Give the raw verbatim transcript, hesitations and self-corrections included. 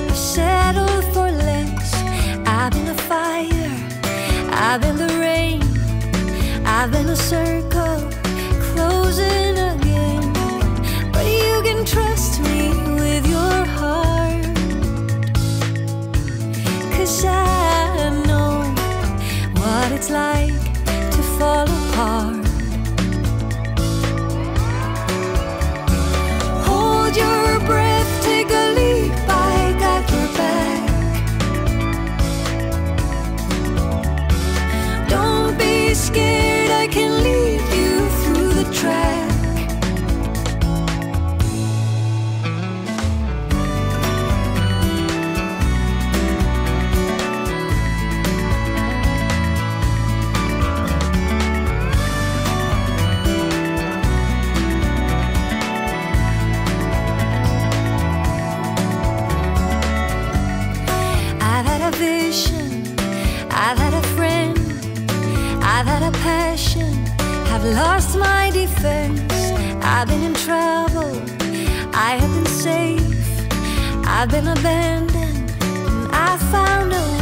settled for less. I've been a fire, I've been the rain, I've been a circle closing again. But you can trust me with your heart, 'cause I know what it's like to fall apart. Hold your breath, take a leap, I got your back. Don't be scared, I can lead you through the track. I've had a friend, I've had a passion, I've lost my defense. I've been in trouble, I have been safe, I've been abandoned, and I found a way.